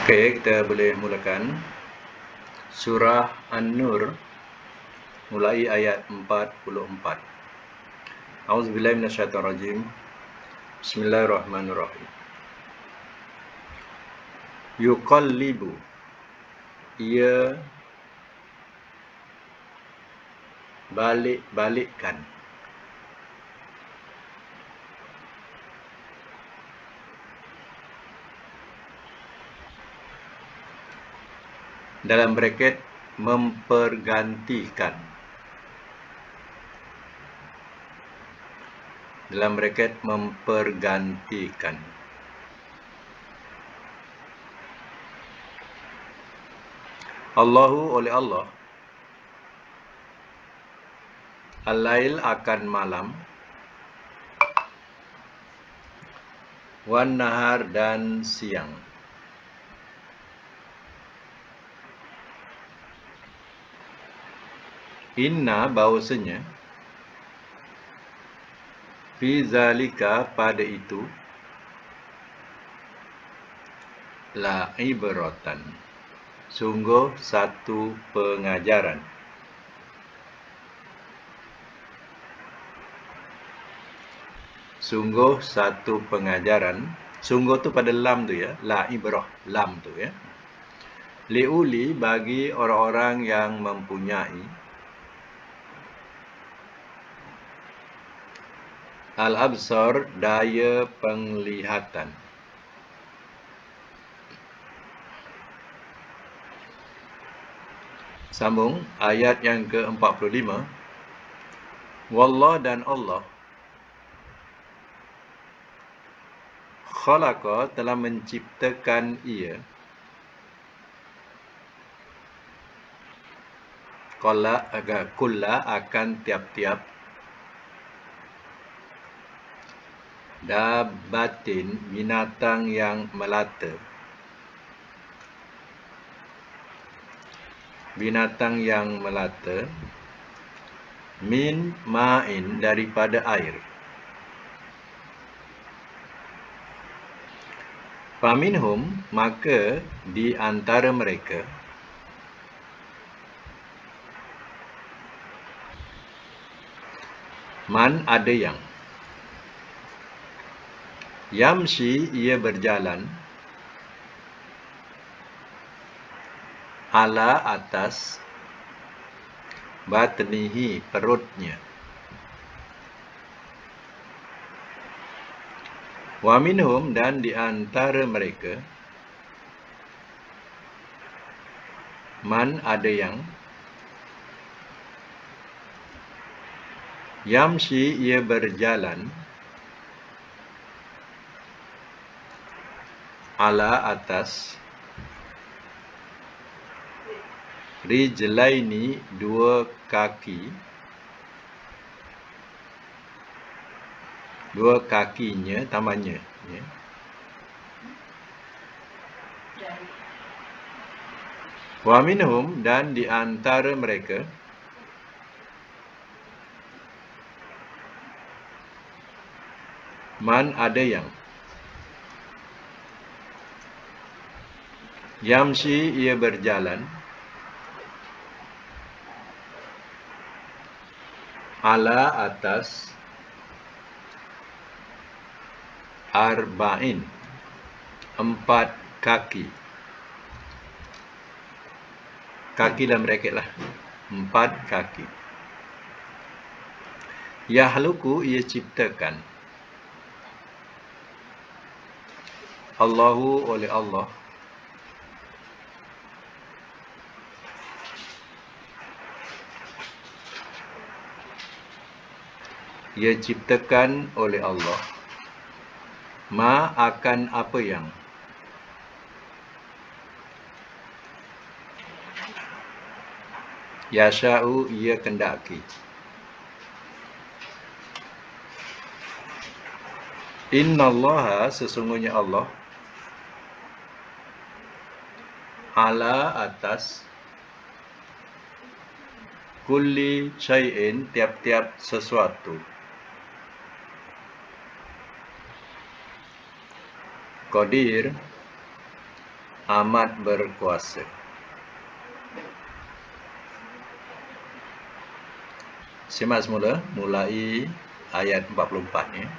Okey, kita boleh mulakan surah An-Nur mulai ayat 44. Auzubillahi minasyaitonirrajim. Bismillahirrahmanirrahim. Yuqallibu, ia balik-balikkan. Dalam braket mempergantikan. Dalam braket mempergantikan. Allahu oleh Allah. Al-lail akan malam. Wan nahar dan siang. Inna bahawasanya fi zalika pada itu la ibratan, sungguh satu pengajaran. Sungguh satu pengajaran. Sungguh tu pada lam tu ya, la ibrah, lam tu ya. Liuli bagi orang-orang yang mempunyai al-absar, daya penglihatan. Sambung ayat yang ke-45. Wallah dan Allah khalaqa telah menciptakan ia kulla akan tiap-tiap dabatin binatang yang melata. Binatang yang melata min ma'in daripada air. Faminhum maka di antara mereka man ada yang yamshi ia berjalan ala atas batnihi perutnya. Wa minhum dan di antara mereka man ada yang yamshi ia berjalan ala atas rijlaini dua kaki, dua kakinya tamanya ya. Wa minhum dan di antara mereka man ada yang yamshi ia berjalan ala atas arba'in empat kaki. Kaki dalam bracket lah, empat kaki. Yahluku ia ciptakan. Allahu oleh Allah. Ia ciptakan oleh Allah ma akan apa yang yasha'u ia kendaki. Innallaha sesungguhnya Allah ala atas kulli syai'in tiap-tiap sesuatu qadir amat berkuasa. Simak semula, mulai ayat 44 ni.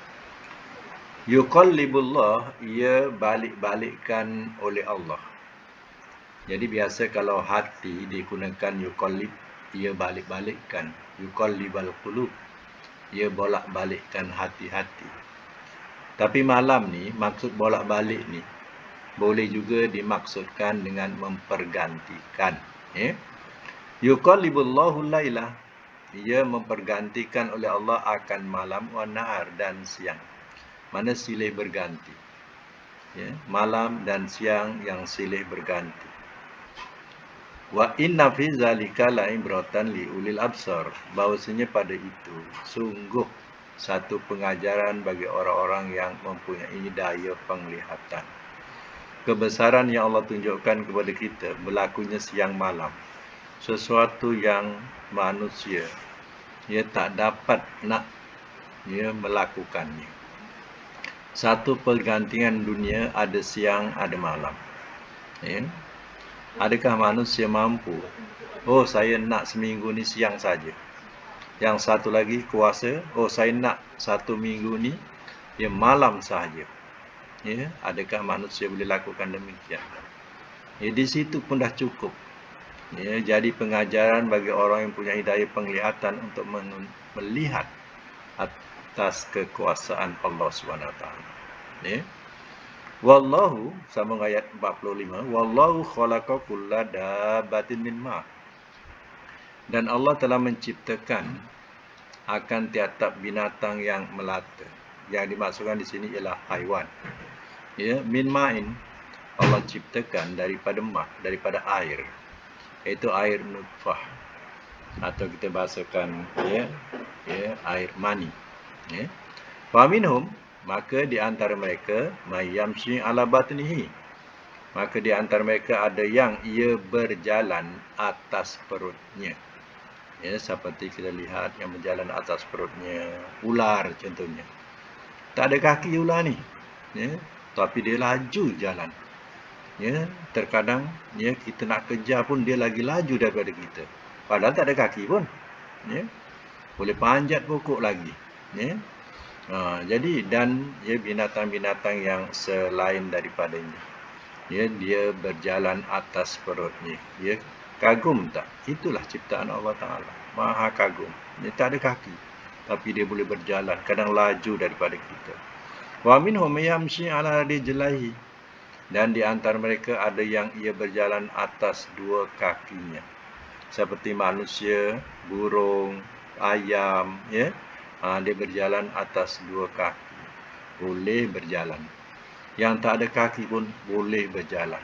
Yuqallibullah, ia balik-balikkan oleh Allah. Jadi biasa kalau hati digunakan yuqallib, ia balik-balikkan. Yuqallibal qulub, ia bolak-balikkan hati-hati. Tapi malam ni, maksud bolak-balik ni boleh juga dimaksudkan dengan mempergantikan. Yuqallibullahu laila, ia mempergantikan oleh Allah akan malam wa nahar dan siang. Mana silih berganti. Malam dan siang yang silih berganti. Wa inna fi zalika la'ibratan li ulil absar. Bahawasanya pada itu sungguh satu pengajaran bagi orang-orang yang mempunyai daya penglihatan. Kebesaran yang Allah tunjukkan kepada kita berlakunya siang malam. Sesuatu yang manusia tak dapat nak melakukannya. Satu pergantian dunia, ada siang, ada malam. Adakah manusia mampu? Oh, saya nak seminggu ni siang saja. Yang satu lagi kuasa, oh saya nak satu minggu ni malam sahaja. Adakah manusia boleh lakukan demikian? Di situ pun dah cukup. Jadi pengajaran bagi orang yang punya daya penglihatan untuk melihat atas kekuasaan Allah SWT. Wallahu, sambung ayat 45, wallahu khalaqa kulla dabbatin min ma. Dan Allah telah menciptakan akan tiap-tiap binatang yang melata. Yang dimaksudkan di sini ialah haiwan. Min ma'in, Allah ciptakan daripada ma, daripada air. Iaitu air nutfah, atau kita bahasakan air mani. Wa minhum, maka di antara mereka mayyamshi ala batnihi, maka di antara mereka ada yang ia berjalan atas perutnya. Seperti kita lihat yang berjalan atas perutnya ular contohnya. Tak ada kaki ular ni, tapi dia laju jalan. Terkadang kita nak kejar pun dia lagi laju daripada kita. Padahal tak ada kaki pun. Boleh panjat pokok lagi. Jadi dan binatang-binatang yang selain daripadanya. Dia berjalan atas perutnya. Kagum tak? Itulah ciptaan Allah Ta'ala. Maha kagum. Dia tak ada kaki, tapi dia boleh berjalan. Kadang laju daripada kita. Wa minhum yamshi ala rijlaihi. Dan di antara mereka ada yang ia berjalan atas dua kakinya. Seperti manusia, burung, ayam. Dia berjalan atas dua kaki. Boleh berjalan. Yang tak ada kaki pun boleh berjalan.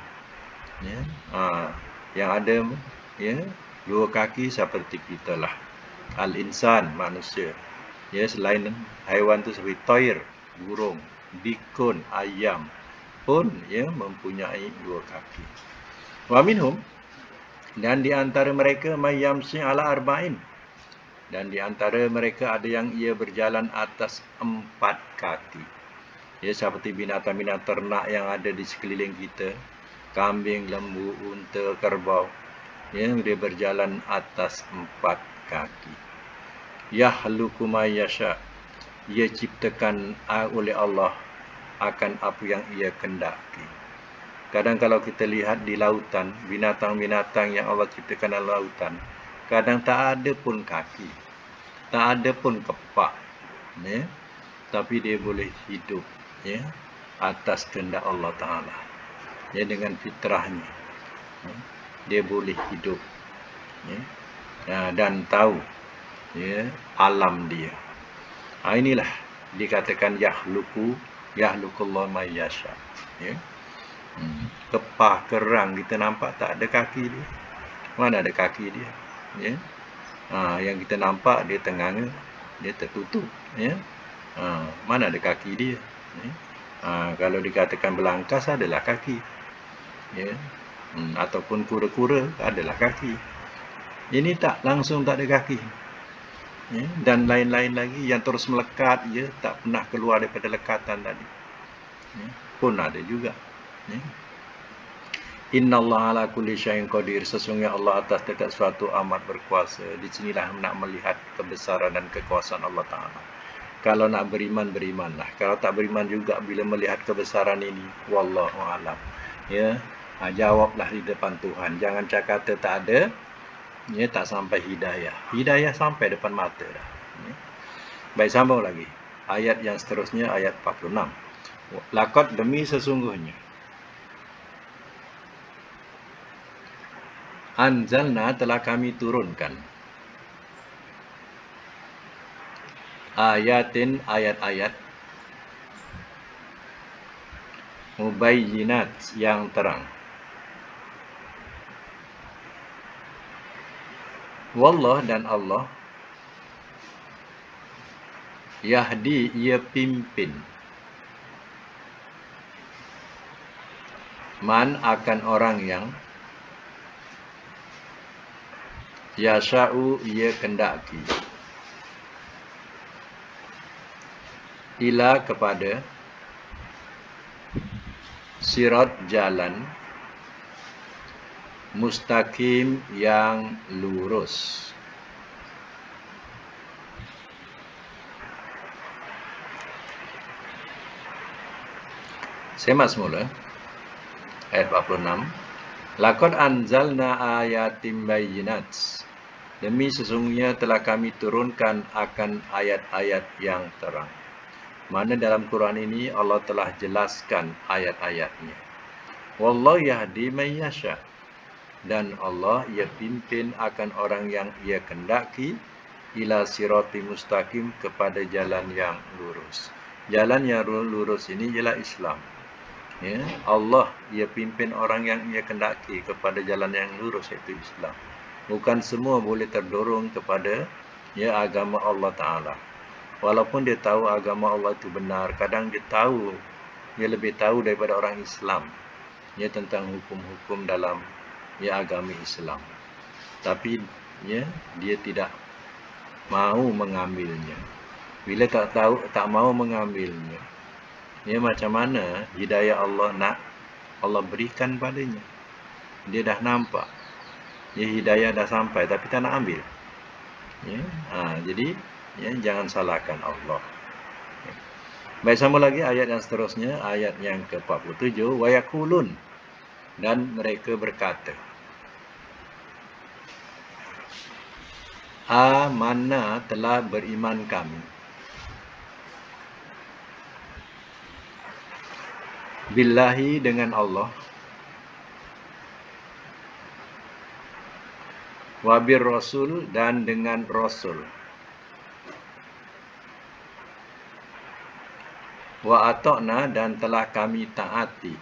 Yang ada dua kaki seperti kita lah. Al-insan, manusia. Selain haiwan tu seperti toir, burung, bikun, ayam pun mempunyai dua kaki. Wa minhum, dan di antara mereka mayyamshi ala arba'in, dan di antara mereka ada yang ia berjalan atas 4 kaki. Seperti binatang-binatang ternak yang ada di sekeliling kita, kambing, lembu, unta, kerbau, dia berjalan atas 4 kaki. Yahluku ma yasha, ia ciptakan oleh Allah akan apa yang ia kendaki. Kadang kalau kita lihat di lautan, binatang-binatang yang Allah ciptakan dalam lautan, kadang tak ada pun kaki, tak ada pun kepak, tapi dia boleh hidup atas kehendak Allah Ta'ala. Dengan fitrahnya, dia boleh hidup dan tahu alam dia. Inilah dikatakan yahlukullah ma yasha. Kepah, kerang kita nampak tak ada kaki dia. Mana ada kaki dia? Yang kita nampak dia tenganga, dia tertutup. Mana ada kaki dia? Kalau dikatakan belangkas adalah kaki. Ataupun kura-kura adalah kaki. Ini tak, langsung tak ada kaki. Dan lain-lain lagi yang terus melekat, tak pernah keluar daripada lekatan tadi. Pun ada juga. Innallaha ala kulli syai'in qadir. Sesungguhnya Allah atas segala sesuatu amat berkuasa. Di sinilah nak melihat kebesaran dan kekuasaan Allah Ta'ala. Kalau nak beriman, berimanlah. Kalau tak beriman juga bila melihat kebesaran ini, wallahu alam. Ya, jawablah di depan Tuhan. Jangan cakap kata tak ada, ya, tak sampai hidayah. Hidayah sampai depan mata dah. Ya. Baik, sambung lagi. Ayat yang seterusnya, ayat 46. Laqad, demi sesungguhnya. Anzalna, telah kami turunkan. Ayatin, ayat-ayat. Mubayyinat, yang terang. Wallah, dan Allah. Yahdi, ia pimpin. Man, akan orang yang. Yasha'u, ia kendaki. Ila, kepada. Sirat, jalan. Mustaqim, yang lurus. Semak semula. Ayat 46. Laqad anzalna ayatim bayyinat. Demi sesungguhnya telah kami turunkan akan ayat-ayat yang terang. Mana dalam Quran ini Allah telah jelaskan ayat-ayatnya. Wallahu yahdi man yasha. Dan Allah ia pimpin akan orang yang ia kendaki ila sirati mustaqim, kepada jalan yang lurus. Jalan yang lurus ini ialah Islam. Ya, Allah ia pimpin orang yang ia kendaki kepada jalan yang lurus, iaitu Islam. Bukan semua boleh terdorong kepada, ya, agama Allah Ta'ala. Walaupun dia tahu agama Allah itu benar, kadang dia tahu, dia lebih tahu daripada orang Islam, ya, tentang hukum-hukum dalam, ya, agama Islam. Tapi, ya, dia tidak mau mengambilnya. Bila tak tahu, tak mau mengambilnya, ya, macam mana hidayah Allah nak Allah berikan padanya. Dia dah nampak, ya, hidayah dah sampai, tapi tak nak ambil. Ya, jadi, ya, jangan salahkan Allah. Ya. Baik, sama lagi ayat yang seterusnya, ayat yang ke-47. Wa yaqulun, dan mereka berkata. Amanna, telah beriman kami. Billahi, dengan Allah. Wabir Rasul, dan dengan Rasul. Wa ata'na, dan telah kami taati.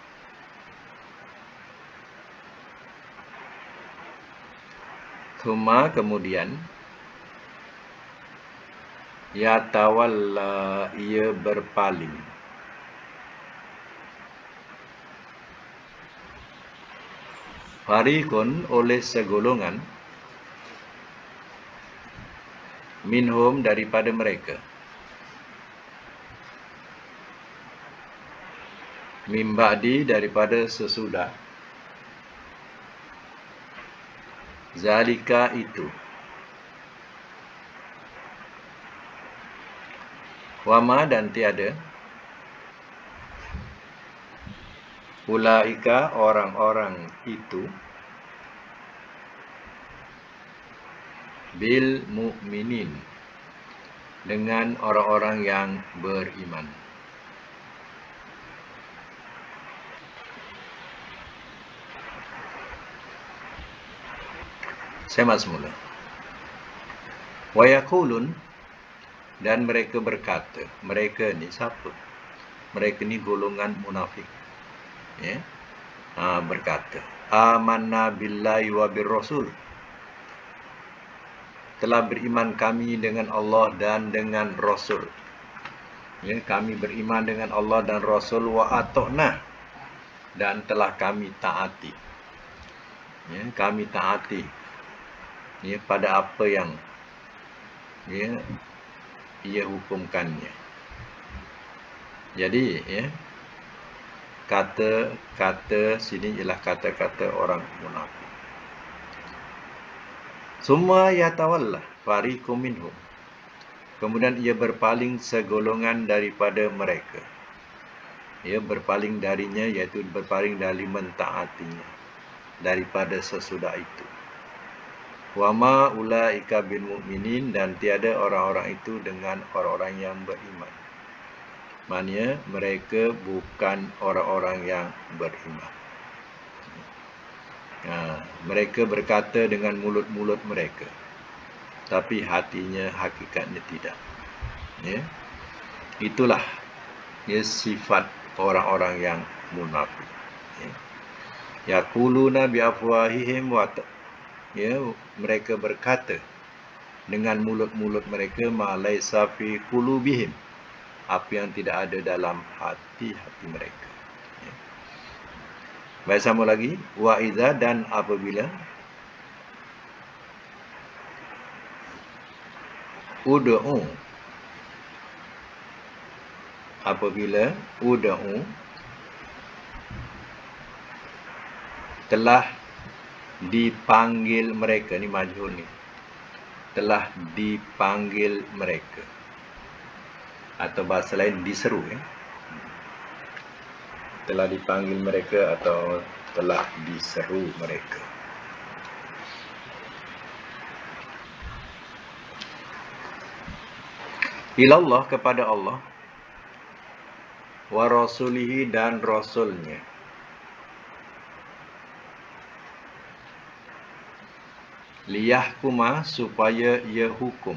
Thumma, kemudian. Yatawalla, ia berpaling. Fariqun, oleh segolongan. Minhum, daripada mereka. Min ba'di, daripada sesudah. Zalika, itu. Wama, dan tiada. Ulaika, orang-orang itu. Bil mu'minin, dengan orang-orang yang beriman. Semak semula. Wa yaqulun, dan mereka berkata. Mereka ni siapa? Mereka ni golongan munafik. Ya. Berkata, amanna billahi wa bir rasul. Telah beriman kami dengan Allah dan dengan Rasul. Ya, kami beriman dengan Allah dan Rasul. Wa ata'na, dan telah kami taati. Ya, kami taati, ya, pada apa yang, ya, ia hukumkannya. Jadi, ya, Kata-kata sini ialah kata-kata orang munafik. Summa yatawalla fariqum minhum. Kemudian ia berpaling segolongan daripada mereka. Ia berpaling darinya, iaitu berpaling dari mentaatinya daripada sesudah itu. Wama ulaika bil mu'minin, dan tiada orang-orang itu dengan orang-orang yang beriman. Maksudnya mereka bukan orang-orang yang beriman. Mereka berkata dengan mulut-mulut mereka, tapi hatinya hakikatnya tidak. Ya. Itulah sifat orang-orang yang munafik. Yaquluna bi afwahihim wa mereka berkata dengan mulut-mulut mereka ma laisa fi qulubihim, apa yang tidak ada dalam hati-hati mereka. Baik, sama lagi. Wa idza, dan apabila ud'u, telah dipanggil mereka, ni majhul ni, telah dipanggil mereka, atau bahasa lain diseru, telah dipanggil mereka atau telah diseru mereka. Ilallah, kepada Allah, wa rasulihi, dan rasulnya, liyahkuma, supaya ia hukum,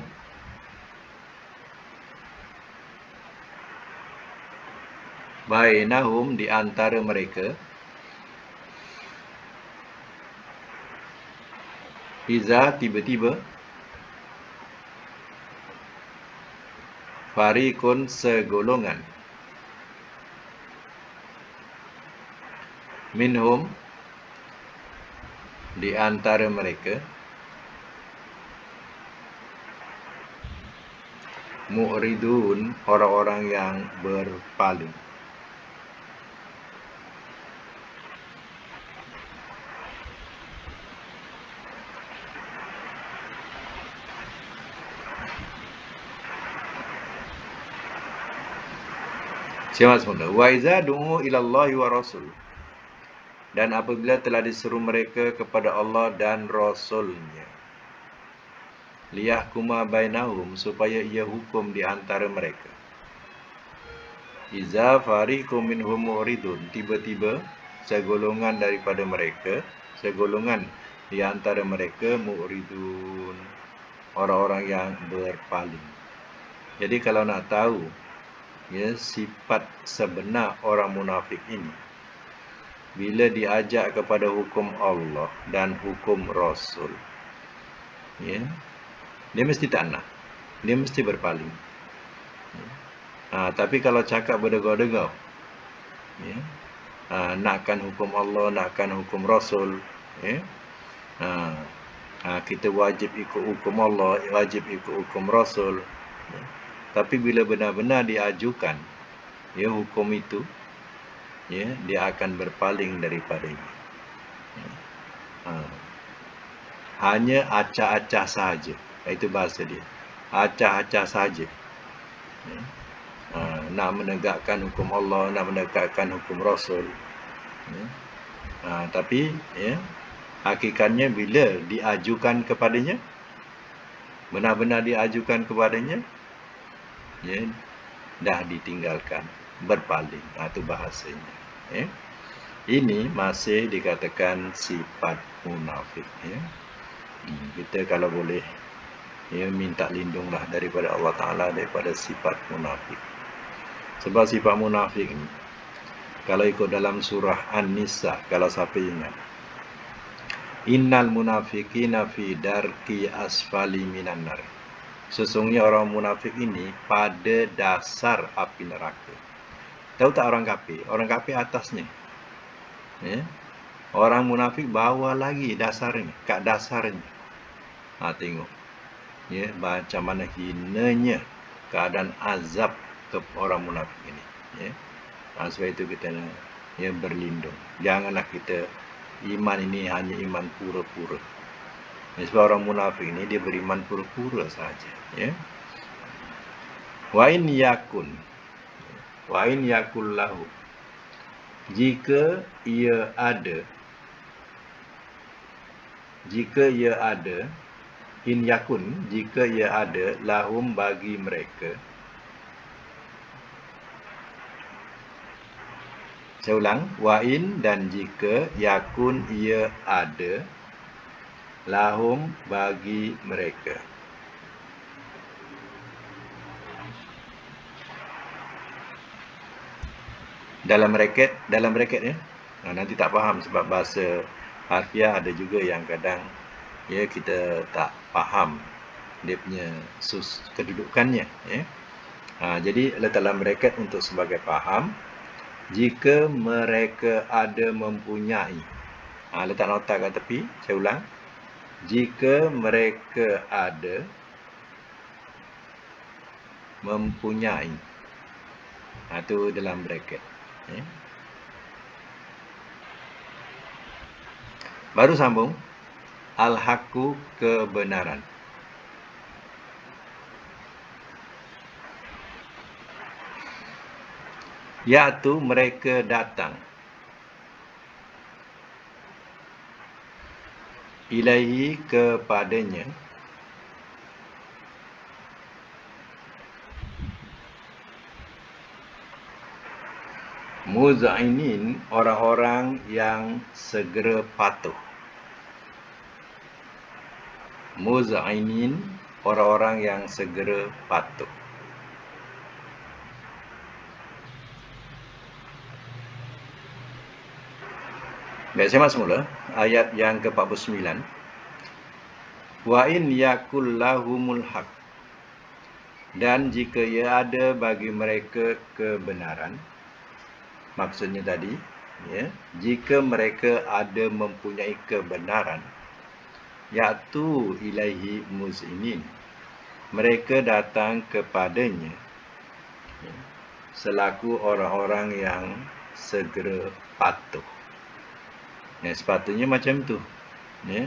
bainahum, di antara mereka, iza, tiba-tiba, fariqun, segolongan, minhum, di antara mereka, mu'ridun, orang-orang yang berpaling. Siapa semula? Wa iza du'u ilallahi wa rasul, dan apabila telah diseru mereka kepada Allah dan Rasulnya, liyahkuma bainahum, supaya ia hukum di antara mereka. Iza fariqum minhum mu'ridun, tiba-tiba segolongan daripada mereka, segolongan di antara mereka, mu'ridun, orang-orang yang berpaling. Jadi kalau nak tahu sifat sebenar orang munafik ini, bila diajak kepada hukum Allah dan hukum Rasul, dia mesti tak nak, dia mesti berpaling. Tapi kalau cakap berdegar-degar, nakkan hukum Allah, nakkan hukum Rasul, kita wajib ikut hukum Allah, wajib ikut hukum Rasul, tapi bila benar-benar diajukan hukum itu, dia akan berpaling daripadanya. Hanya acah-acah sahaja, itu bahasa dia, acah-acah sahaja, nak menegakkan hukum Allah, nak menegakkan hukum Rasul, tapi hakikatnya bila diajukan kepadanya, benar-benar diajukan kepadanya, dah ditinggalkan, berpaling. Itu bahasanya. Ini masih dikatakan sifat munafik. Kita kalau boleh minta lindunglah daripada Allah Ta'ala daripada sifat munafik. Sebab sifat munafik ni, kalau ikut dalam surah An-Nisa, kalau siapa ingat, innal munafiqina fi darki asfali minan nar, sesungguhnya orang munafik ini pada dasar api neraka. Tahu tak orang kafir? Orang kafir atasnya. Orang munafik bawah lagi dasarnya, kat dasarnya. Tengok. Macam mana hinanya keadaan azab ke orang munafik ini. Sebab itu kita ya, berlindung. Janganlah kita iman ini hanya iman pura-pura. Ya, sebab orang munafik ini dia beriman pura-pura saja, ya. Wa in yakul lahu, jika ia ada, in yakun, jika ia ada, lahum, bagi mereka. Saya ulang, wa in, dan jika, yakun, ia ada, lahum, bagi mereka. Dalam bracket ya. Nanti tak faham sebab bahasa harfiah ada juga yang kadang ya kita tak faham dia punya kedudukannya, ya. Jadi letak dalam bracket untuk sebagai faham. Jika mereka ada mempunyai, letak nota kat tepi. Saya ulang, jika mereka ada mempunyai, itu dalam bracket, ya. Baru sambung, al-haqqu, kebenaran. Yaitu mereka datang, ilaihi, kepadanya, muz'inin, orang-orang yang segera patuh. Muz'inin, orang-orang yang segera patuh. Baik, saya masuk mula ayat yang ke-49. Wa in yakul lahumul haq, dan jika ia ada bagi mereka kebenaran. Maksudnya tadi, ya, jika mereka ada mempunyai kebenaran, yaitu ilaihi muz'inin, mereka datang kepadanya, ya, selaku orang-orang yang segera patuh. Ya, sepatutnya macam tu, ya.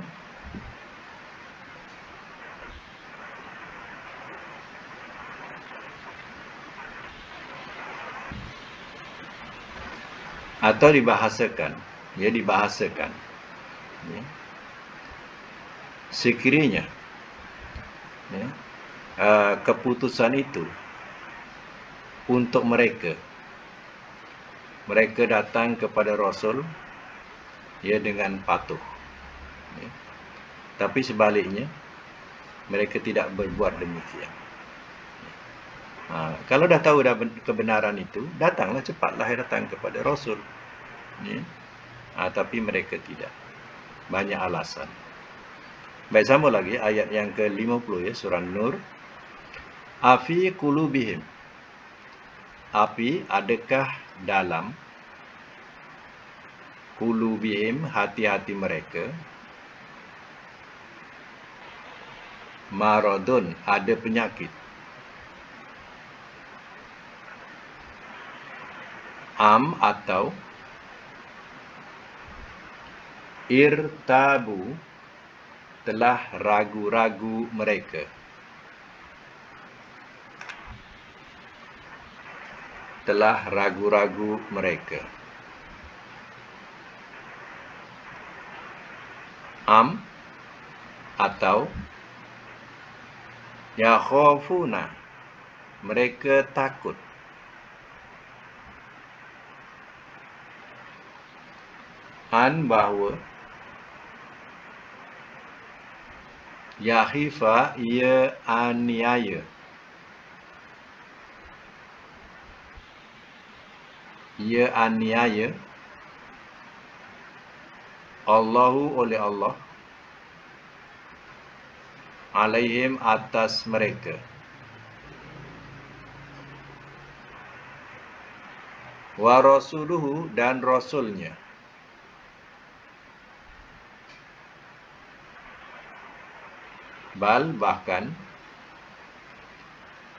Atau dibahasakan, ya, dibahasakan, ya. Sekiranya, ya, keputusan itu untuk mereka datang kepada Rasul, ya, dengan patuh, ya. Tapi sebaliknya mereka tidak berbuat demikian. Kalau dah tahu dah kebenaran itu, datanglah, cepatlah datang kepada Rasul, ya. Tapi mereka tidak, banyak alasan. Baik, sambung lagi ayat yang ke-50, ya, surah Nur. Afi qulubihim, api, adakah dalam, qulubihim, hati-hati mereka, maradun, ada penyakit, atau irtabu, telah ragu-ragu mereka, atau yakhafuna, mereka takut, bahawa, yahifa, ia aniaya, Allahu, oleh Allah, alaihim, atas mereka, wa rasuluhu, dan rasulnya, bal, bahkan,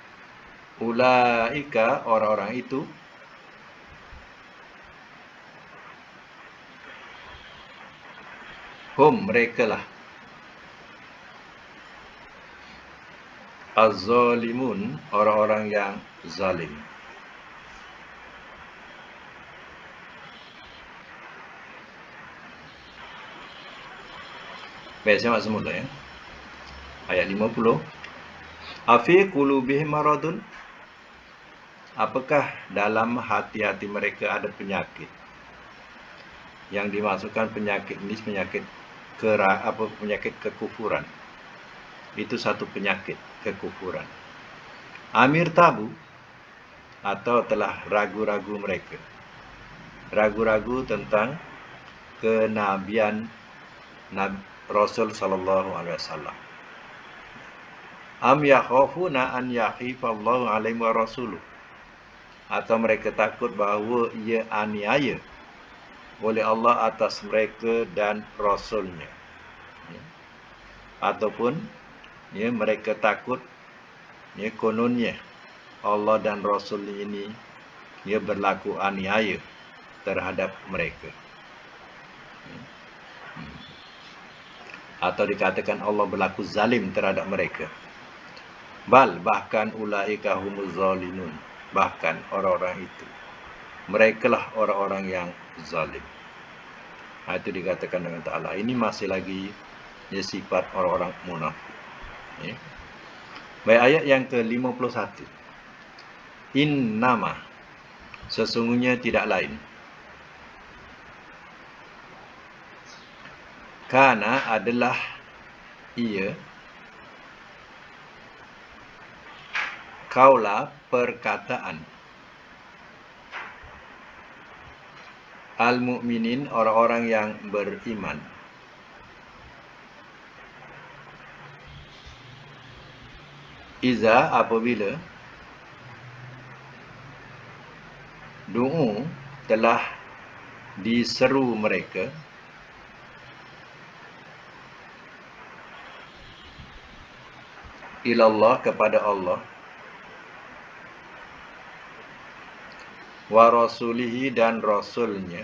ulaika, orang-orang itu, Hum, mereka lah. Az-zalimun, orang-orang yang zalim. Baik, saya mak semula ya. Ayat 50. Afi qulubihim maradun. Apakah dalam hati-hati mereka ada penyakit? Yang dimasukkan penyakit ini penyakit penyakit kekufuran. Itu satu penyakit kekufuran. Amir tabu, atau telah ragu-ragu mereka. Ragu-ragu tentang kenabian Rasul sallallahu alaihi wasallam. Am yakhafuna an yakhifallahu alaihi wa rasuluh. Atau mereka takut bahawa ia aniaya oleh Allah atas mereka dan Rasulnya. Ataupun mereka takut kononnya Allah dan Rasul ini berlaku aniaya terhadap mereka. Atau dikatakan Allah berlaku zalim terhadap mereka. Bahkan ulaika humuz zalimun. Bahkan orang-orang itu, merekalah orang-orang yang zalim. Itu dikatakan dengan Ta'ala. Ini masih lagi sifat orang-orang munafik. Baik, ayat yang ke-51. Innama, sesungguhnya tidak lain. Kana adalah ia, kaula perkataan, al-mu'minin, orang-orang yang beriman. Iza, apabila du'u, telah diseru mereka, ilallah, kepada Allah, wa rasulihi, dan rasulnya,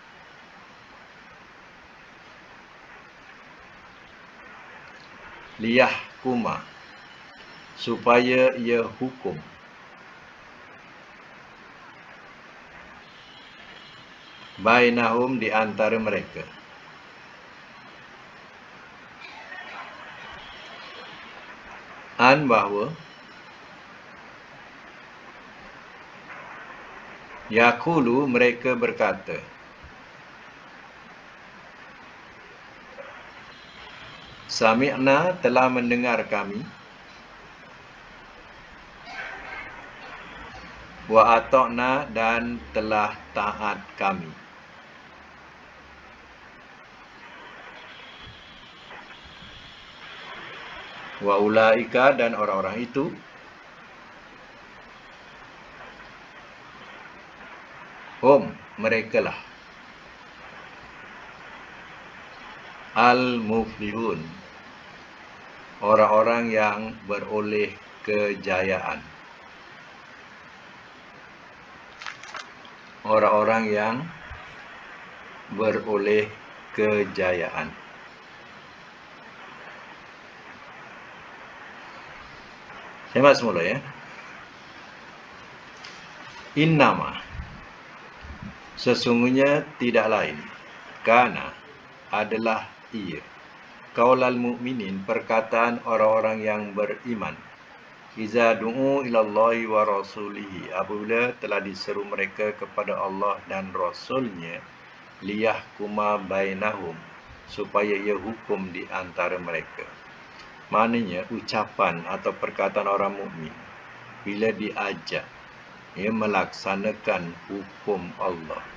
liyahkuma, supaya ia hukum, bainahum, di antara mereka. Bahawa yaqulu, mereka berkata, sami'na, telah mendengar kami, wa ata'na, dan telah taat kami. Wa ulaika, dan orang-orang itu, hum, merekalah, al-muflihun, orang-orang yang beroleh kejayaan. Orang-orang yang beroleh kejayaan. Saya bahas semula ya. Innama, sesungguhnya tidak lain, kana, adalah ia, qaulal mu'minin, perkataan orang-orang yang beriman, iza du'u ilallahi wa rasulihi, apabila telah diseru mereka kepada Allah dan Rasulnya, liyahkuma bainahum, supaya ia hukum di antara mereka. Maknanya ucapan atau perkataan orang mukmin bila diajak melaksanakan hukum Allah.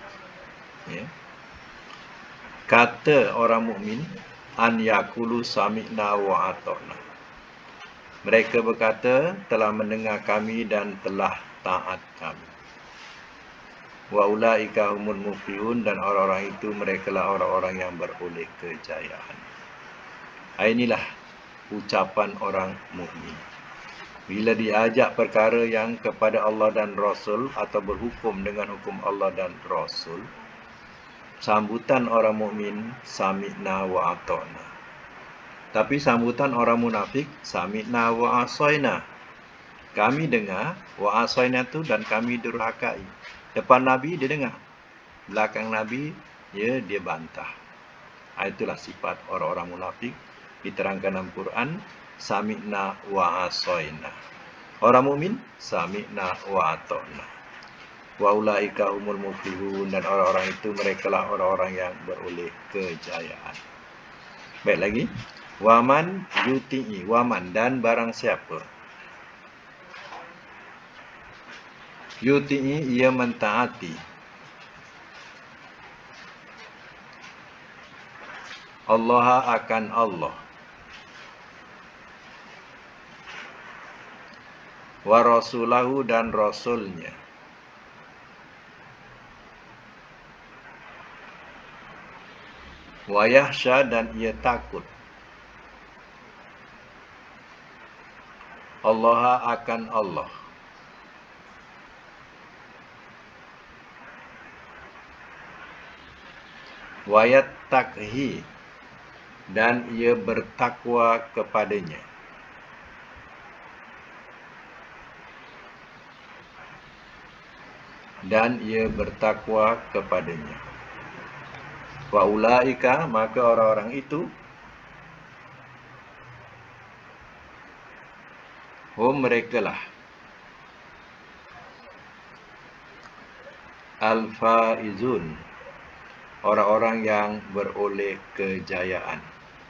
Kata orang mukmin, an yaqulu sami'na wa ata'na. Mereka berkata, telah mendengar kami dan telah taat kami. Wa ulaika humul muflihun, dan orang-orang itu merekalah orang-orang yang beroleh kejayaan. Inilah ucapan orang mukmin. Bila diajak perkara yang kepada Allah dan Rasul, atau berhukum dengan hukum Allah dan Rasul, sambutan orang mukmin sami'na wa ata'na. Tapi sambutan orang munafik sami'na wa asaina. Kami dengar, wa asaina tu dan kami durhakai. Depan Nabi dia dengar, belakang Nabi dia bantah. Itulah sifat orang-orang munafik diterangkan dalam Quran, sami'na wa asaina. Orang mukmin sami'na wa ata'na. Wa ulaika humul muflihun, dan orang-orang itu merekalah orang-orang yang beroleh kejayaan. Baik lagi, waman yuti'i, waman dan barang siapa yuti'i ia mentaati Allah akan Allah, wa rasulahu dan rasulnya, wa yahsya dan ia takut Allah akan Allah, wa yattaqhi dan ia bertakwa kepadanya, dan ia bertakwa kepadanya. Wa ulaika, maka orang-orang itu, merekalah al-faizun, orang-orang yang beroleh kejayaan.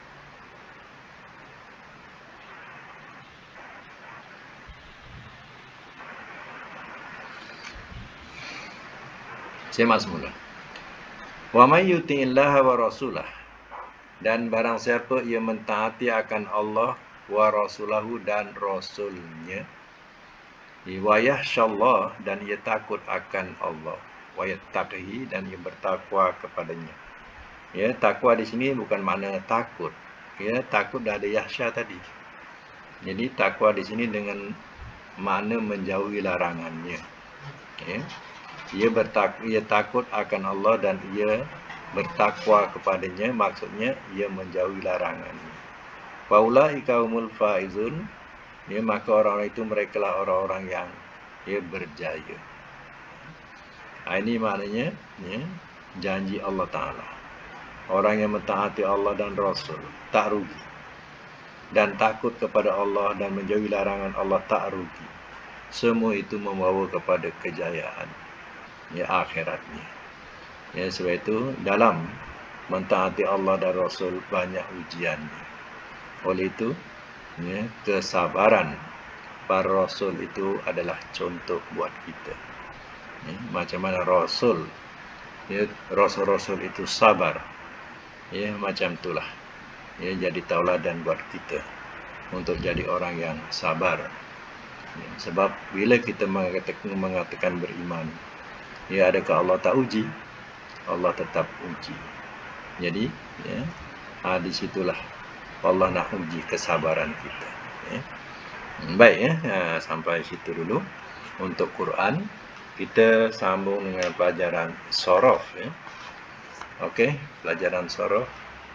Semak semula. Wa may yuti'illaha wa rasulah, dan barang siapa ia mentaati akan Allah, wa rasulahu dan rasulnya, wa yahsyallah dan ia takut akan Allah, wa yattaqihi dan ia bertakwa kepadanya. Ya, takwa di sini bukan makna takut. Ya, takut dah ada yahsya tadi. Jadi takwa di sini dengan makna menjauhi larangannya. Ya. Ia takut akan Allah dan ia bertakwa kepadanya, maksudnya ia menjauhi larangannya. Wa ulaika humul faizun, ya, maka orang-orang itu merekalah orang-orang yang berjaya. Ini maknanya, ya, janji Allah Ta'ala. Orang yang mentaati Allah dan Rasul tak rugi, dan takut kepada Allah dan menjauhi larangan Allah tak rugi. Semua itu membawa kepada kejayaan, ya, akhiratnya. Ya, sebab itu dalam mentaati Allah dan Rasul banyak ujiannya. Oleh itu, ya, kesabaran para Rasul itu adalah contoh buat kita. Ya, macam mana Rasul, ya, Rasul-Rasul itu sabar. Ya, macam itulah. Ya, jadi tauladan buat kita untuk jadi orang yang sabar. Ya, sebab bila kita mengatakan beriman, ya, adakah Allah tak uji? Allah tetap uji. Jadi, ya, disitulah Allah nak uji kesabaran kita. Ya. Baik, ya, sampai situ dulu untuk Quran. Kita sambung dengan pelajaran sorof. Ya. Okey, pelajaran sorof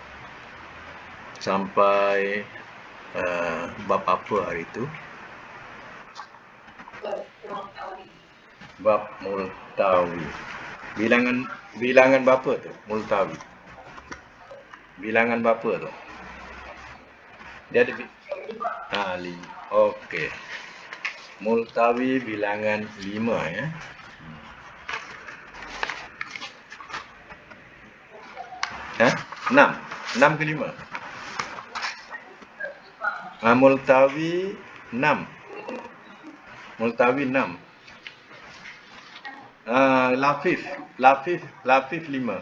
sampai bab apa hari itu? Bab multawi. Bilangan berapa tu? Multawi. Bilangan berapa tu? Dia ada okey. Multawi bilangan 5, ya. Hah? 6. 6 ke 5? Multawi 6. Multawi 6. Lafif 5.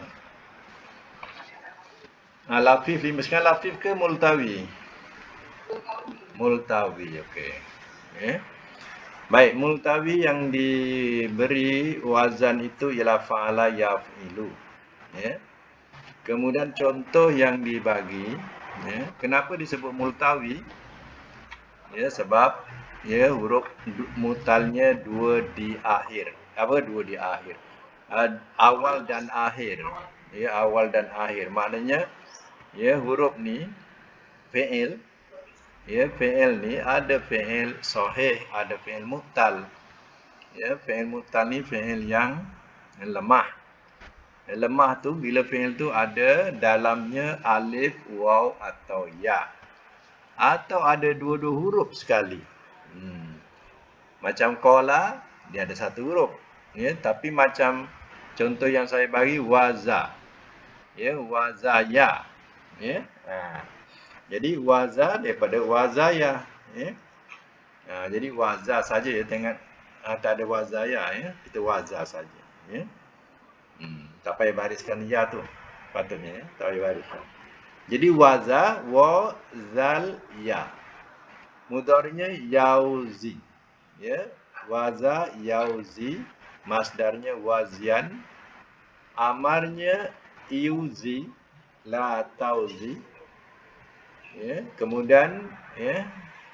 Lafif 5. Sekarang lafif ke multawi? Multawi, okey. Baik, multawi yang diberi wazan itu ialah fa'ala yaf'ilu. Ya. Kemudian contoh yang dibagi, ya, kenapa disebut multawi? Ya, sebab, ya, huruf mutalnya dua di akhir. Apa dua di akhir? Awal dan akhir. Ya, awal dan akhir. Maknanya ya huruf ni fi'il. Ya, fi'il ni ada fi'il sahih, ada fi'il mu'tal. Ya, fi'il mu'tal ni fi'il yang lemah. Lemah tu bila fi'il tu ada dalamnya alif, waw atau ya. Atau ada dua-dua huruf sekali. Macam qala, dia ada satu huruf. Ya, tapi macam contoh yang saya bagi waza. Ya, wazaya. Ya. Jadi waza daripada wazaya. Ya. Jadi waza saja ya, tengok tak ada wazaya ya. Kita waza saja. Ya. Tak payah bariskan ya tu. Patutnya ya, tak payah bariskan. Jadi waza wa zal ya. Mudhari'nya yauzi. Ya, waza yauzi, masdarnya wazian, amarnya iuzi, la tauzi. Ya, kemudian ya,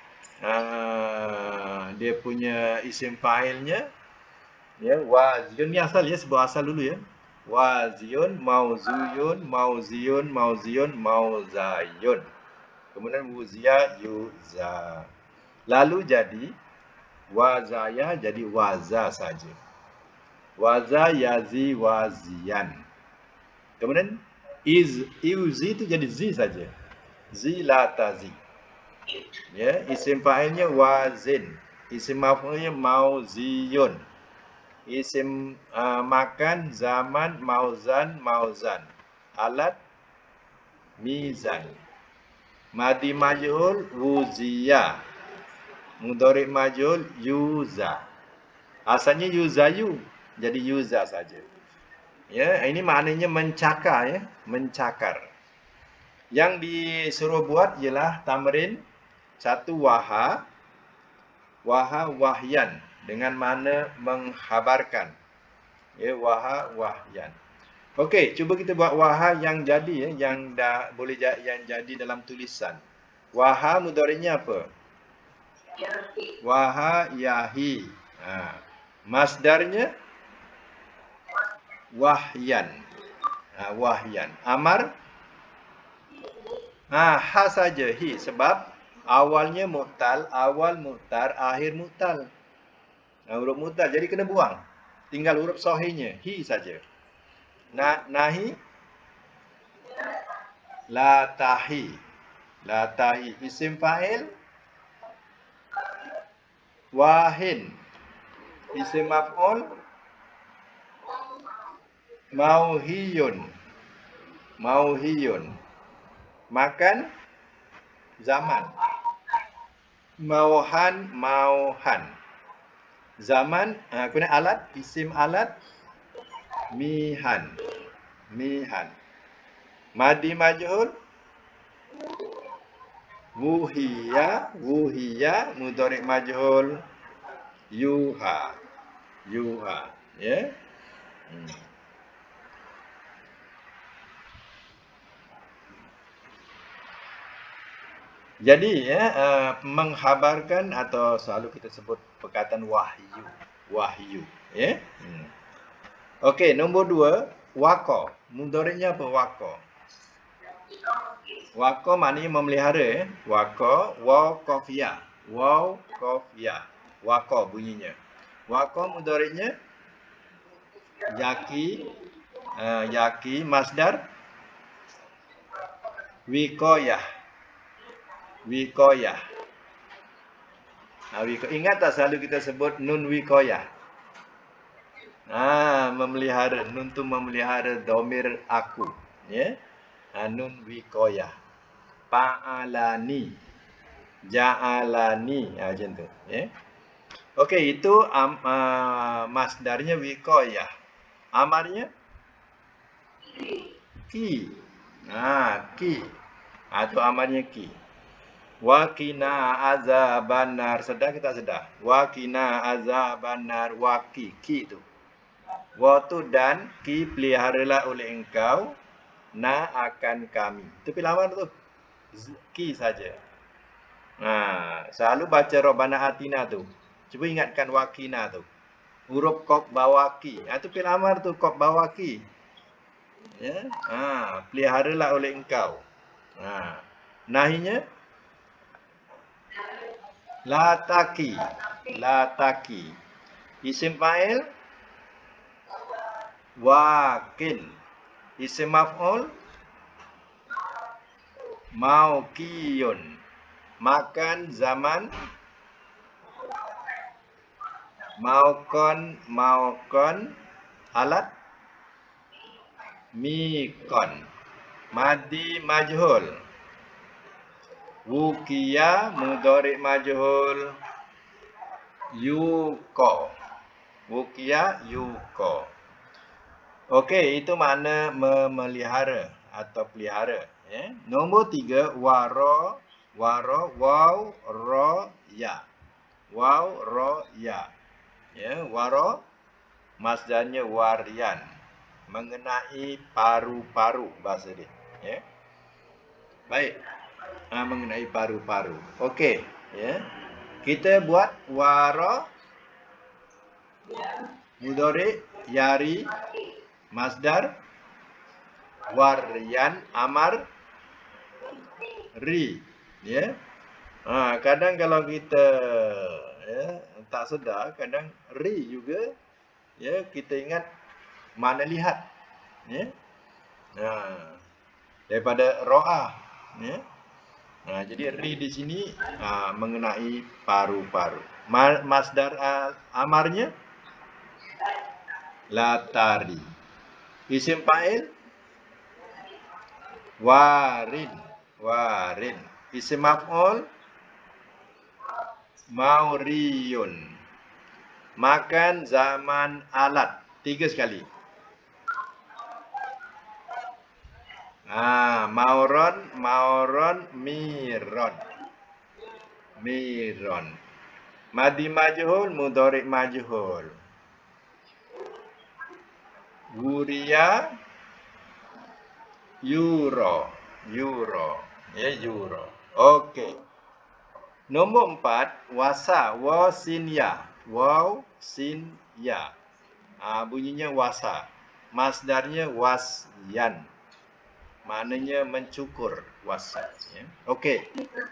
dia punya isim fa'ilnya ya waziun, ni asal ya, sebut asal dulu ya. Waziun, mauzuyun, mauziun, mauziun, mauzayun. Kemudian wuzia, yuza. Lalu jadi wazaya jadi waza saja. Waza yazi wazian. Kemudian iuzi itu jadi zi saja. Zilatazi. Ya, isim fa'ilnya wazin. Isim maf'ulnya mauziyun. Isim makan zaman mauzan mauzan. Alat mizan. Madi majhul wuziya. Mudhari' majhul yuza. Asalnya yuzayu, jadi yuza saja. Ya, ini maknanya mencakar ya, mencakar. Yang disuruh buat ialah tamrin satu waha, wahyan dengan makna menghabarkan. Ya, wahyan. Okey, cuba kita buat waha yang jadi ya, yang dah boleh yang jadi dalam tulisan. Waha mudhari'nya apa? Waha yahi. Masdarnya wahyan. Wahyan. Amar ha saja hi, sebab awalnya mu'tal, awal mu'tar, akhir mu'tal. Huruf mu'tal jadi kena buang. Tinggal huruf sahihnya, hi saja. Nahi la tahi. La tahi isim fa'il wahin. Isim maf'ul mauhiyun. Mauhiyun. Makan zaman. Mauhan mauhan. Zaman kemudian alat, isim alat mihan. Mihan. Madi majhul wuhiya. Wuhiya mudhari' majhul yuha. Yuha. Ya. Jadi ya, menghabarkan atau selalu kita sebut perkataan wahyu. Wahyu. Ya. Okey, nombor 2, waqa. Mudhari'nya apa waqa? Waqa maknanya memelihara ya. Waqa, waw qafiyah. Waw qafiyah. Waqa bunyinya. Waqa mudhari'nya yaki. Yaki masdar wiqayah. Wiqayah. Ingat tak selalu kita sebut nun wiqayah? Memelihara. Nun tu memelihara domir aku. Ya. Nun wiqayah. Fa'alani. Ja'alani. Macam tu. Ya. Okey, itu masdarnya wiqayah. Amarnya ki. Ki. Itu amarnya ki. Wa qina azabannar. Sedar kita sedar. Wa qina azabannar. Wa ki tu. Wa tu dan ki peliharalah oleh engkau na akan kami. Itu pilawan tu. Ki saja. Selalu baca Rabbana Atina tu. Cuba ingatkan wakina tu. Huruf kop bawaki. Itu fil amar tu kop bawaki. Ya, peliharalah oleh engkau. Nahinya lataki, lataki. Isim fa'il wakil. Isim maf'ul maukiyun. Makan zaman maukon alat mikon. Madi majhul. Wukiya mudhari majhul yuko. Wukiya yuko. Okey, itu makna memelihara atau pelihara. Nombor 3, waro, waw, ro, ya. Waw, ro, ya. Waro, masdarnya warian. Mengenai paru-paru bahasa dia. Baik. Mengenai paru-paru. Okey. Kita buat waro, mudhari, yari, masdar, warian, amar, ri. Kadang kalau kita tak sedar, kadang ri juga kita ingat mana lihat. Daripada ro'a. Jadi ri di sini mengenai paru-paru. Masdar amarnya latari. Isim fa'il warin, warin. Isim maf'ul mauriyun. Makan zaman alat. 3 sekali. Mauron, miron. Miron. Madi majhul, mudhari majhul. Wuria, euro. Euro. Euro. Okey. Nombor 4, wasa, wasinya. Waw, sin, ya. Bunyinya wasa. Masdarnya wasyan. Maknanya mencukur, wasa. Okey.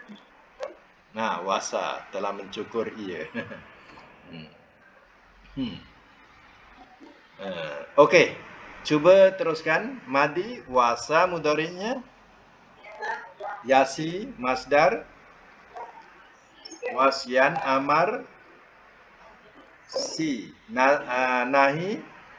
Wasa telah mencukur ia. Okey. Cuba teruskan. Madi, wasa, mudhari'nya yasi, masdar wasyan, amar, si, nahi,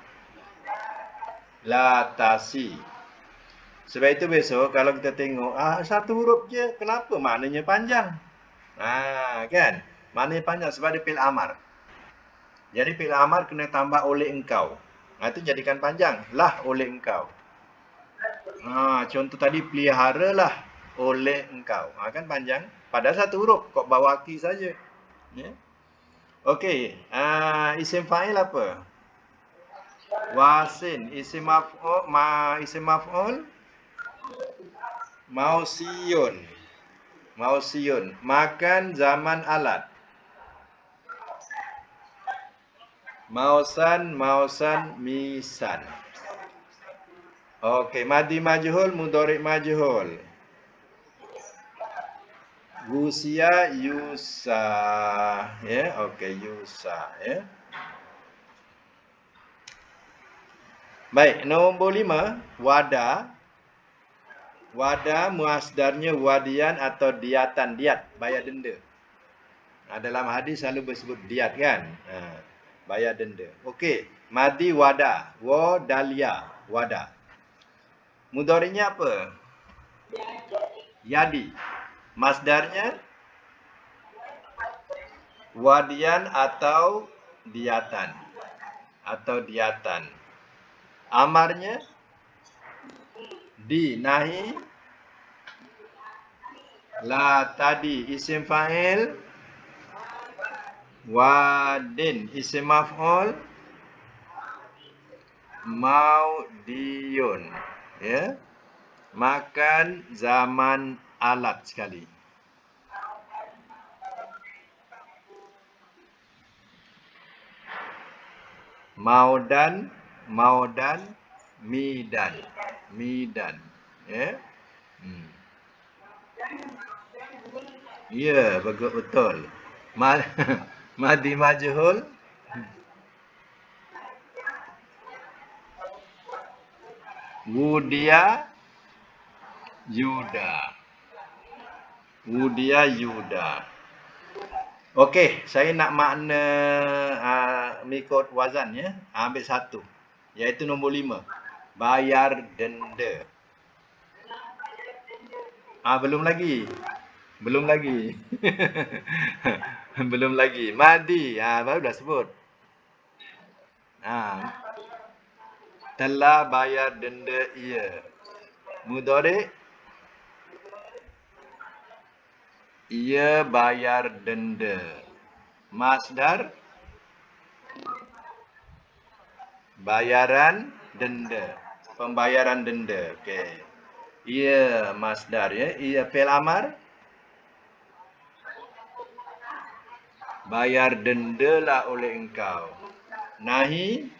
latasi. Sebab itu besok kalau kita tengok satu huruf je, kenapa maknanya panjang? Kan? Maknanya panjang sebab dia fi'il amar. Jadi fi'il amar kena tambah oleh engkau. Itu jadikan panjang. Lah oleh engkau. Contoh tadi peliharalah oleh engkau. Kan panjang. Padahal satu huruf. Kok bawaki saja. Okey. Isim fa'il apa? Wasin. Isim maf'ul mausiyun. Mausiyun. Makan zaman alat. Mausan, misan. Okey, madi majhul, mudhari majhul. Gusia, yusa. Okey, yusa. Baik, nombor 5, wada. Wada masdarnya wadian atau diatan, diat, bayar denda. Dalam hadis selalu bersebut diat kan? Bayar denda. Okey, madi wada, wadalia, wada. Mudhari'nya apa? Yadi. Masdarnya wadian atau diatan. Amarnya di, nahi, la tadi. Isim fa'il wadin. Isim maf'ul maudiyun. Makan zaman alat sekali. Maudan, Midan. Midan. Ya. Ya, betul. Ma Madi majhul. Wudia Yuda. Wudia Yuda. Okey, saya nak makna mengikut wazan ya. Ambil satu. Iaitu nombor 5. Bayar denda. Belum lagi. Belum lagi. Belum lagi. Madi. Baru dah sebut. Telah bayar denda ia. Mudhari. Ia bayar denda. Masdar. Bayaran denda. Pembayaran denda. Okey. Ia masdar ya. Ia fi'il amar. Bayar dendalah oleh engkau. Nahi.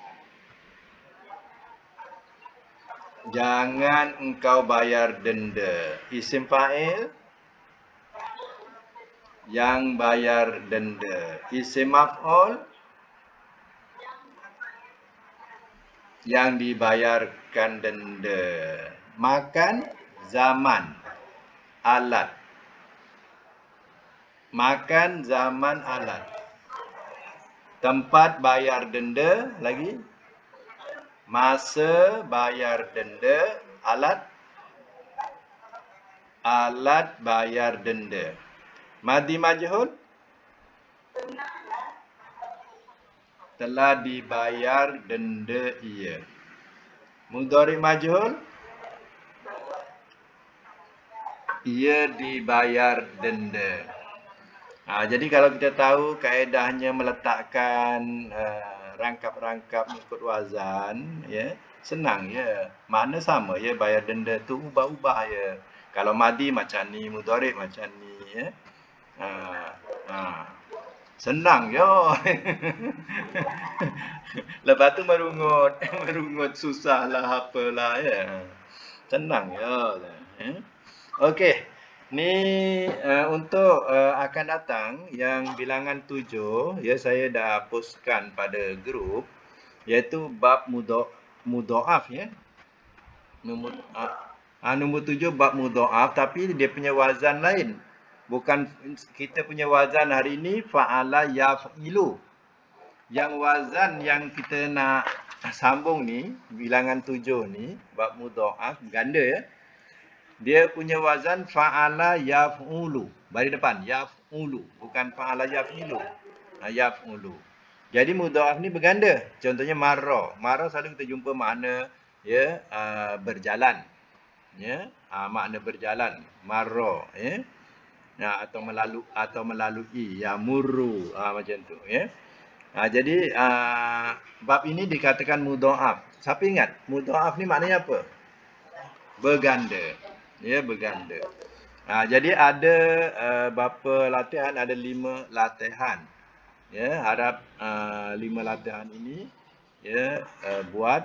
Jangan engkau bayar denda. Isim fa'il. Yang bayar denda. Isim maf'ul. Yang dibayarkan denda. Makan. Zaman. Alat. Makan zaman alat. Tempat bayar denda lagi. Masa bayar denda. Alat. Alat bayar denda. Madi majhul. Telah dibayar denda ia. Mudhari majhul. Ia dibayar denda. Jadi kalau kita tahu kaedahnya meletakkan rangkap-rangkap mengikut wazan, ya, senang ya. Makna sama ya, bayar denda tu ubah-ubah ya. Kalau madi macam ni, mudhari macam ni ya. Senang yo. Lepas tu merungut, merungut susahlah apalah ya. Senang yo. Okey. Ni untuk akan datang yang bilangan 7 ya, saya dah postkan pada grup, iaitu bab mudhaaf ya. Nombor 7 bab mudhaaf, tapi dia punya wazan lain. Bukan kita punya wazan hari ini fa'ala yaf'ilu. Yang wazan yang kita nak sambung ni, bilangan 7 ni, bab mudhaaf ganda ya. Dia punya wazan fa'ala yaf'ulu. Baris depan yaf'ulu, bukan fa'ala yaf'ilu. Yaf'ulu. Jadi mudhaaf ni berganda. Contohnya marra. Marra selalu kita jumpa makna ya berjalan. Ya, makna berjalan. Marra ya. Atau melalui ya murru macam tu ya. Jadi bab ini dikatakan mudhaaf. Siapa ingat mudhaaf ni maknanya apa? Berganda. Ya, berganda. Jadi ada berapa latihan? Ada 5 latihan. Ya, harap 5 latihan ini ya buat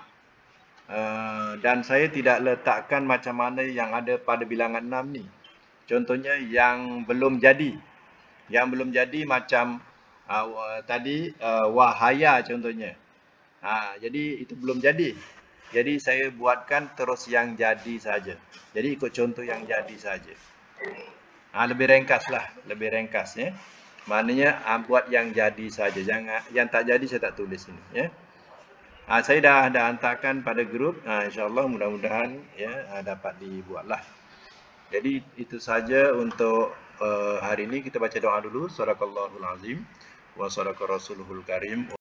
dan saya tidak letakkan macam mana yang ada pada bilangan 6 ni. Contohnya yang belum jadi. Yang belum jadi macam tadi wahaya contohnya. Jadi itu belum jadi. Jadi saya buatkan terus yang jadi saja. Jadi ikut contoh yang jadi saja. Lebih ringkas lah, lebih ringkas ya. Maknanya buat yang jadi saja. Jangan yang tak jadi saya tak tulis ini ya. Saya dah hantarkan pada grup. InsyaAllah mudah-mudahan ya dapat dibuatlah. Jadi itu saja untuk hari ini. Kita baca doa dulu. Sadaqallahul azim wa sadaqa rasuluhul karim.